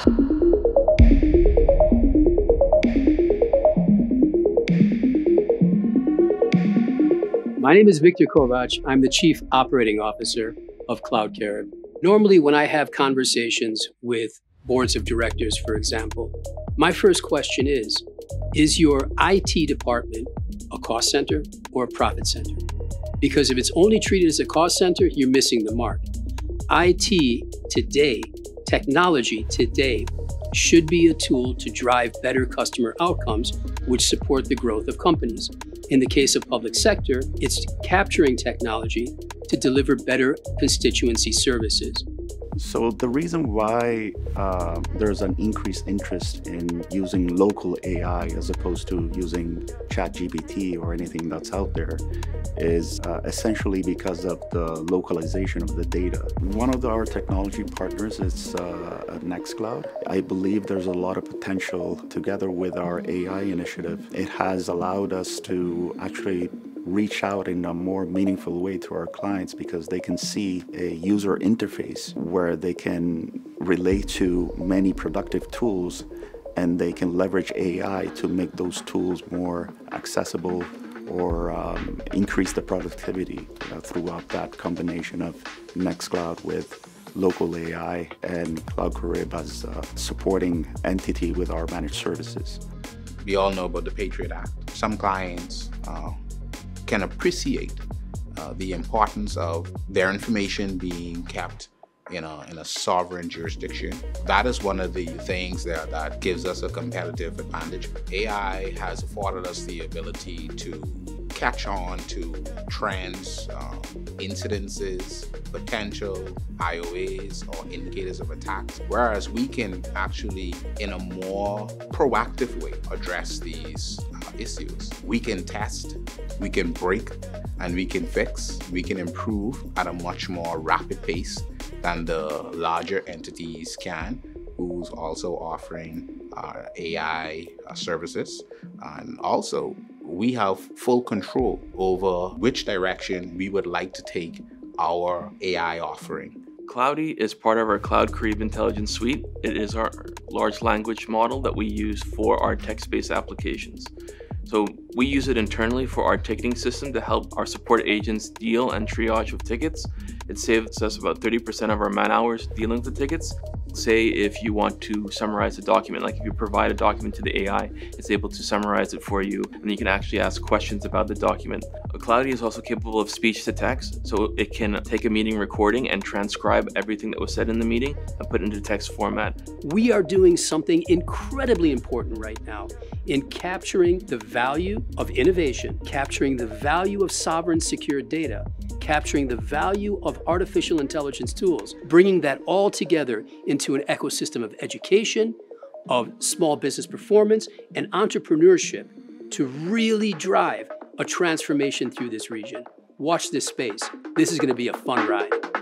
My name is Victor Kovac. I'm the Chief Operating Officer of Cloud Carib. Normally, when I have conversations with boards of directors, for example, my first question is your IT department a cost center or a profit center? Because if it's only treated as a cost center, you're missing the mark. IT today, technology today, should be a tool to drive better customer outcomes, which support the growth of companies. In the case of public sector, it's capturing technology to deliver better constituency services. So the reason why there's an increased interest in using local AI as opposed to using ChatGPT or anything that's out there is essentially because of the localization of the data. One of our technology partners is NextCloud. I believe there's a lot of potential together with our AI initiative. It has allowed us to actually reach out in a more meaningful way to our clients because they can see a user interface where they can relate to many productive tools and they can leverage AI to make those tools more accessible or increase the productivity throughout that combination of NextCloud with local AI and Cloud Carib as a supporting entity with our managed services. We all know about the Patriot Act. Some clients can appreciate the importance of their information being kept in a sovereign jurisdiction. That is one of the things that gives us a competitive advantage. AI has afforded us the ability to catch on to trends, incidences, potential IOAs or indicators of attacks, whereas we can actually, in a more proactive way, address these issues. We can test, we can break, and we can fix, we can improve at a much more rapid pace than the larger entities can, who's also offering AI services. And also, we have full control over which direction we would like to take our AI offering. Cloudy is part of our Cloud Carib Intelligence Suite. It is our large language model that we use for our text-based applications. So we use it internally for our ticketing system to help our support agents deal and triage with tickets. It saves us about 30% of our man hours dealing with the tickets. Say if you want to summarize a document, like if you provide a document to the AI, it's able to summarize it for you, and you can actually ask questions about the document. Cloudy is also capable of speech to text, so it can take a meeting recording and transcribe everything that was said in the meeting and put it into text format. We are doing something incredibly important right now in capturing the value of innovation, capturing the value of sovereign secure data, capturing the value of artificial intelligence tools, bringing that all together into an ecosystem of education, of small business performance, and entrepreneurship to really drive a transformation through this region. Watch this space. This is going to be a fun ride.